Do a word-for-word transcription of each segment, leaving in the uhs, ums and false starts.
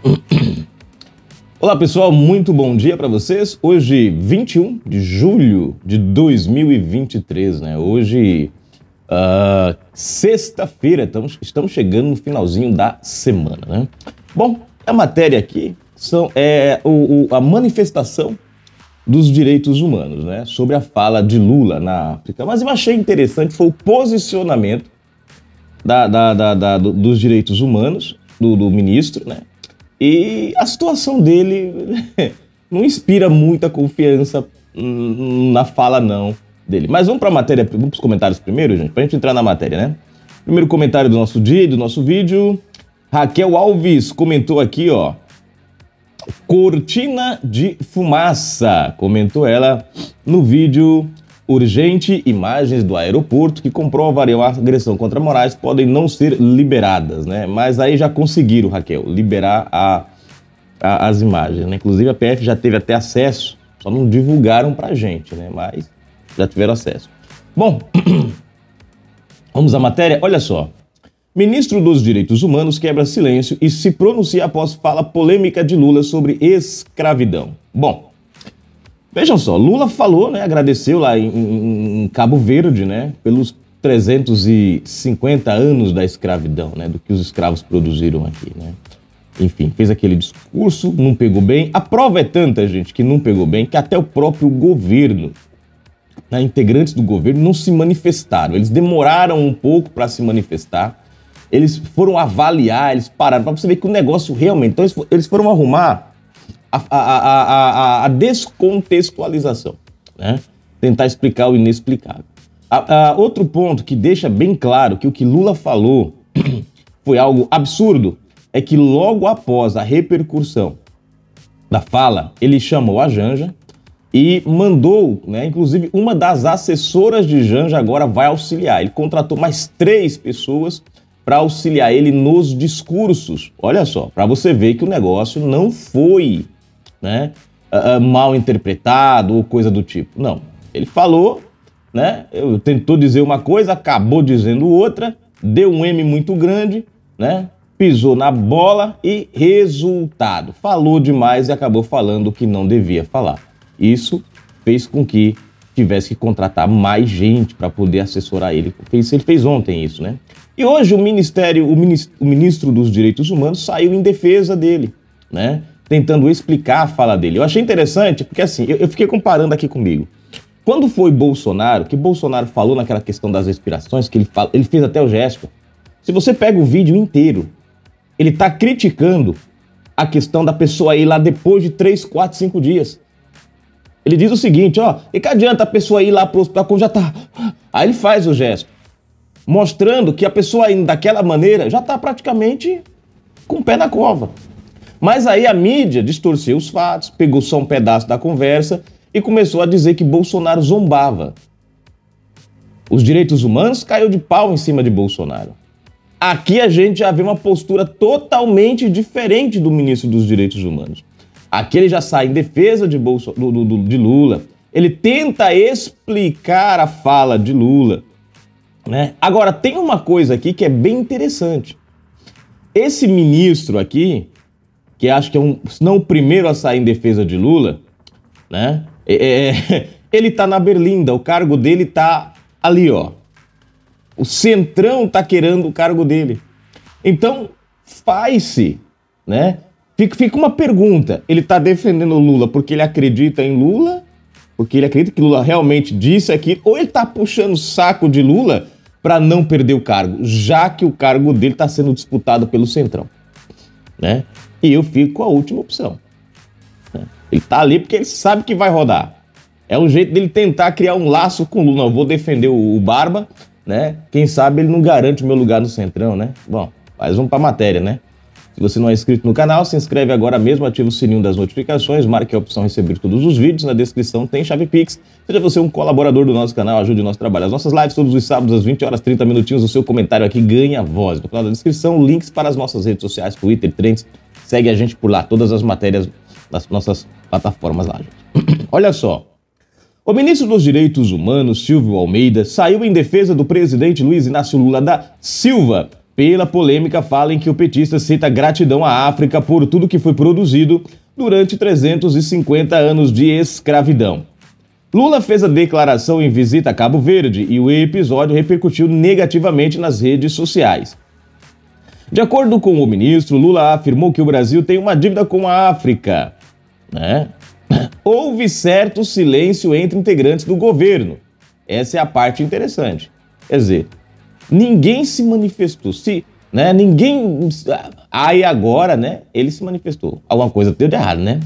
Olá pessoal, muito bom dia para vocês. Hoje, vinte e um de julho de dois mil e vinte e três, né? Hoje, uh, sexta-feira, estamos, estamos chegando no finalzinho da semana, né? Bom, a matéria aqui são, é o, o, a manifestação dos direitos humanos, né? Sobre a fala de Lula na África. Mas eu achei interessante, foi o posicionamento da, da, da, da, dos direitos humanos, do, do ministro, né? E a situação dele não inspira muita confiança na fala, não, dele. Mas vamos para a matéria, vamos para os comentários primeiro, gente, para a gente entrar na matéria, né? Primeiro comentário do nosso dia, do nosso vídeo. Raquel Alves comentou aqui, ó. Cortina de fumaça, comentou ela no vídeo. Urgente, imagens do aeroporto que comprovariam a agressão contra Moraes podem não ser liberadas, né? Mas aí já conseguiram, Raquel, liberar a, a, as imagens, né? Inclusive a P F já teve até acesso, só não divulgaram pra gente, né? Mas já tiveram acesso. Bom, vamos à matéria? Olha só. Ministro dos Direitos Humanos quebra silêncio e se pronuncia após fala polêmica de Lula sobre escravidão. Bom, vejam só, Lula falou, né, agradeceu lá em, em Cabo Verde, né, pelos trezentos e cinquenta anos da escravidão, né, do que os escravos produziram aqui, né. Enfim, fez aquele discurso, não pegou bem. A prova é tanta, gente, que não pegou bem, que até o próprio governo, né, integrantes do governo, não se manifestaram. Eles demoraram um pouco para se manifestar. Eles foram avaliar, eles pararam, para você ver que o negócio realmente... Então, eles, eles foram arrumar A, a, a, a, a descontextualização, né? Tentar explicar o inexplicável. A, a, outro ponto que deixa bem claro que o que Lula falou foi algo absurdo é que logo após a repercussão da fala, ele chamou a Janja e mandou, né, inclusive uma das assessoras de Janja agora vai auxiliar. Ele contratou mais três pessoas para auxiliar ele nos discursos. Olha só, para você ver que o negócio não foi, né, uh, mal interpretado ou coisa do tipo. Não, ele falou, né, eu tentou dizer uma coisa, acabou dizendo outra, deu um M muito grande, né, pisou na bola e resultado. Falou demais e acabou falando o que não devia falar. Isso fez com que tivesse que contratar mais gente para poder assessorar ele. Ele fez ontem isso, né? E hoje o Ministério, o ministro, o ministro dos Direitos Humanos saiu em defesa dele, né? Tentando explicar a fala dele. Eu achei interessante, porque assim, eu, eu fiquei comparando aqui comigo. Quando foi Bolsonaro, que Bolsonaro falou naquela questão das respirações, que ele, fala, ele fez até o gesto. Se você pega o vídeo inteiro, ele tá criticando a questão da pessoa ir lá depois de três, quatro, cinco dias. Ele diz o seguinte, ó, e que adianta a pessoa ir lá pro hospital quando já tá... Aí ele faz o gesto, mostrando que a pessoa indo daquela maneira já tá praticamente com o pé na cova. Mas aí a mídia distorceu os fatos, pegou só um pedaço da conversa e começou a dizer que Bolsonaro zombava. Os direitos humanos caiu de pau em cima de Bolsonaro. Aqui a gente já vê uma postura totalmente diferente do ministro dos Direitos Humanos. Aqui ele já sai em defesa de, Bolso, do, do, de Lula. Ele tenta explicar a fala de Lula, né? Agora, tem uma coisa aqui que é bem interessante. Esse ministro aqui, que acho que é um, se não o primeiro a sair em defesa de Lula, né? É, é, ele tá na Berlinda, o cargo dele tá ali, ó. O Centrão tá querendo o cargo dele. Então, faz-se, né? Fica, fica uma pergunta, ele tá defendendo o Lula porque ele acredita em Lula? Porque ele acredita que Lula realmente disse aquilo? Ou ele tá puxando o saco de Lula para não perder o cargo, já que o cargo dele tá sendo disputado pelo Centrão, né? E eu fico com a última opção. Ele tá ali porque ele sabe que vai rodar. É um jeito dele tentar criar um laço com o Lula. Não, eu vou defender o Barba, né? Quem sabe ele não garante o meu lugar no Centrão, né? Bom, mas vamos pra matéria, né? Se você não é inscrito no canal, se inscreve agora mesmo, ativa o sininho das notificações, marque a opção receber todos os vídeos, na descrição tem chave Pix. Seja você um colaborador do nosso canal, ajude o nosso trabalho. As nossas lives todos os sábados às vinte horas, trinta minutinhos, o seu comentário aqui ganha voz. No final da descrição, links para as nossas redes sociais, Twitter, Trends, segue a gente por lá, todas as matérias das nossas plataformas lá, gente. Olha só, o ministro dos Direitos Humanos, Silvio Almeida, saiu em defesa do presidente Luiz Inácio Lula da Silva, pela polêmica fala em que o petista cita gratidão à África por tudo que foi produzido durante trezentos e cinquenta anos de escravidão. Lula fez a declaração em visita a Cabo Verde e o episódio repercutiu negativamente nas redes sociais. De acordo com o ministro, Lula afirmou que o Brasil tem uma dívida com a África, né? Houve certo silêncio entre integrantes do governo. Essa é a parte interessante. Quer dizer, ninguém se manifestou, se, né? Ninguém... Aí agora, né? Ele se manifestou. Alguma coisa deu de errado, né?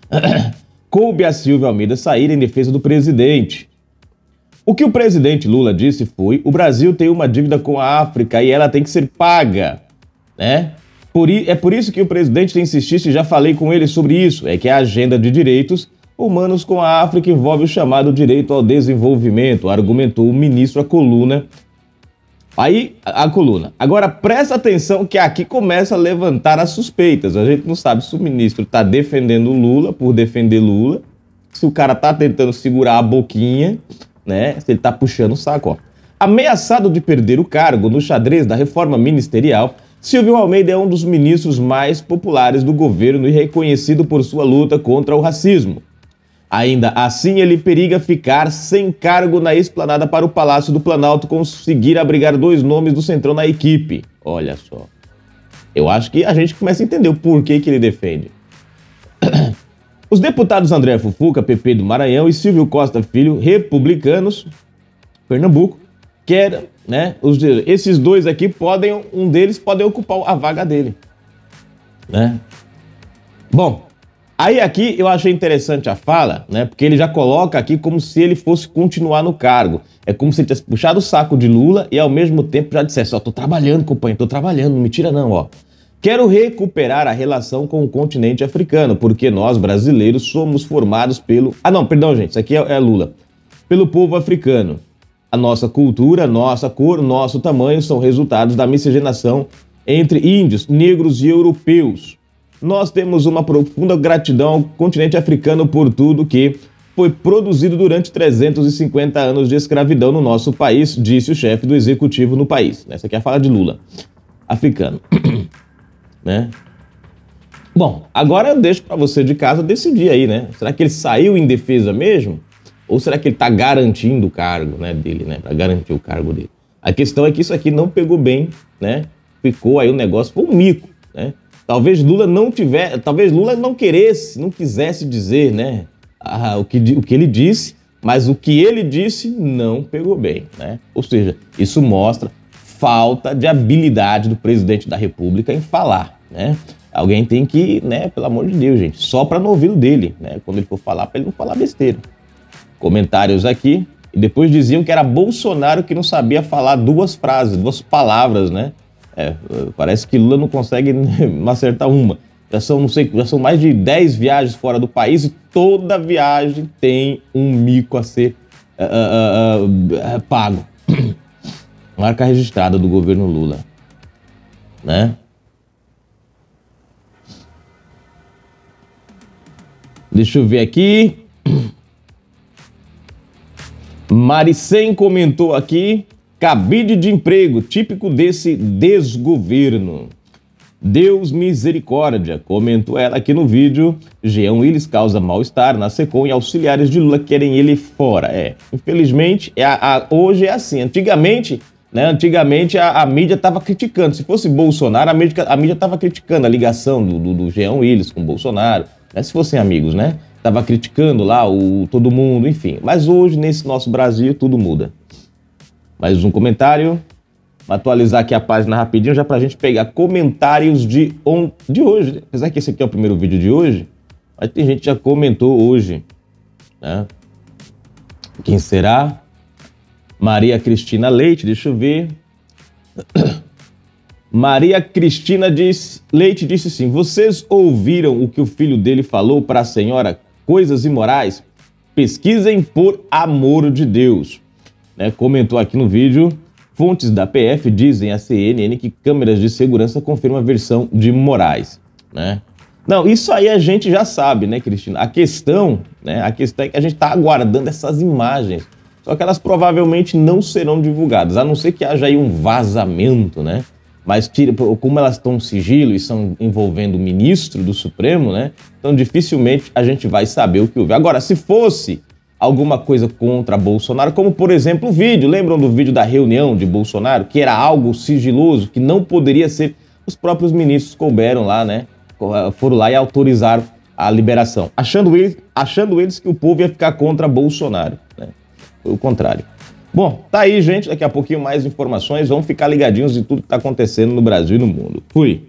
Coube a Silvia Almeida sair em defesa do presidente. O que o presidente Lula disse foi: o Brasil tem uma dívida com a África e ela tem que ser paga, né? Por, é por isso que o presidente tem insistido, e já falei com ele sobre isso, é que a agenda de direitos humanos com a África envolve o chamado direito ao desenvolvimento, argumentou o ministro à coluna. Aí, a, a coluna. Agora, presta atenção que aqui começa a levantar as suspeitas. A gente não sabe se o ministro está defendendo Lula por defender Lula, se o cara está tentando segurar a boquinha, né? Se ele está puxando o saco, ó. Ameaçado de perder o cargo no xadrez da reforma ministerial, Silvio Almeida é um dos ministros mais populares do governo e reconhecido por sua luta contra o racismo. Ainda assim, ele periga ficar sem cargo na esplanada para o Palácio do Planalto conseguir abrigar dois nomes do Centrão na equipe. Olha só. Eu acho que a gente começa a entender o porquê que ele defende. Os deputados André Fufuca, P P do Maranhão, e Silvio Costa Filho, republicanos, Pernambuco, querem, né, os, esses dois aqui podem, um deles pode ocupar a vaga dele, né? Bom, aí aqui eu achei interessante a fala, né, porque ele já coloca aqui como se ele fosse continuar no cargo. É como se ele tivesse puxado o saco de Lula e ao mesmo tempo já dissesse: ó, tô trabalhando, companheiro, tô trabalhando, não me tira não, ó. Quero recuperar a relação com o continente africano, porque nós, brasileiros, somos formados pelo... Ah, não, perdão, gente, isso aqui é, é Lula. Pelo povo africano. A nossa cultura, nossa cor, nosso tamanho são resultados da miscigenação entre índios, negros e europeus. Nós temos uma profunda gratidão ao continente africano por tudo que foi produzido durante trezentos e cinquenta anos de escravidão no nosso país, disse o chefe do executivo no país. Essa aqui é a fala de Lula. Africano. Né? Bom, agora eu deixo para você de casa decidir aí, né? Será que ele saiu em defesa mesmo? Ou será que ele está garantindo o cargo, né, dele, né? Para garantir o cargo dele. A questão é que isso aqui não pegou bem, né? Ficou aí um negócio, foi um mico, né? Talvez Lula não tivesse, talvez Lula não queresse, não quisesse dizer, né? Ah, o, que, o que ele disse, mas o que ele disse não pegou bem, né? Ou seja, isso mostra falta de habilidade do presidente da República em falar, né? Alguém tem que, né, pelo amor de Deus, gente, só para no ouvido dele, né? Quando ele for falar, para ele não falar besteira. Comentários aqui, e depois diziam que era Bolsonaro que não sabia falar duas frases, duas palavras, né? É, parece que Lula não consegue acertar uma. Já são, não sei, já são mais de dez viagens fora do país e toda viagem tem um mico a ser uh, uh, uh, uh, pago. Marca registrada do governo Lula, né? Deixa eu ver aqui. Maricém comentou aqui: cabide de emprego, típico desse desgoverno. Deus misericórdia, comentou ela aqui no vídeo. Jean Willis causa mal-estar na SECOM e auxiliares de Lula querem ele fora. É, infelizmente, é a, a, hoje é assim. Antigamente... Né? Antigamente a, a mídia estava criticando. Se fosse Bolsonaro, a mídia a mídia estava criticando a ligação do, do, do Jean Willis com o Bolsonaro, né? Se fossem amigos, né? Tava criticando lá o todo mundo, enfim. Mas hoje, nesse nosso Brasil, tudo muda. Mais um comentário. Vou atualizar aqui a página rapidinho, já pra gente pegar comentários de, on... de hoje, né? Apesar que esse aqui é o primeiro vídeo de hoje, mas tem gente que já comentou hoje, né? Quem será? Maria Cristina Leite, deixa eu ver. Maria Cristina diz, Leite disse assim: vocês ouviram o que o filho dele falou para a senhora? Coisas imorais? Pesquisem por amor de Deus. Né? Comentou aqui no vídeo. Fontes da P F dizem à C N N que câmeras de segurança confirmam a versão de Moraes. Né? Não, isso aí a gente já sabe, né, Cristina? A questão, né, a questão é que a gente está aguardando essas imagens. Só que elas provavelmente não serão divulgadas, a não ser que haja aí um vazamento, né? Mas tira, como elas estão no sigilo e são envolvendo o ministro do Supremo, né? Então dificilmente a gente vai saber o que houve. Agora, se fosse alguma coisa contra Bolsonaro, como por exemplo o vídeo, lembram do vídeo da reunião de Bolsonaro, que era algo sigiloso, que não poderia ser, os próprios ministros couberam lá, né? Foram lá e autorizaram a liberação, achando eles, achando eles que o povo ia ficar contra Bolsonaro, né? Foi o contrário. Bom, tá aí, gente. Daqui a pouquinho mais informações. Vamos ficar ligadinhos de tudo que tá acontecendo no Brasil e no mundo. Fui!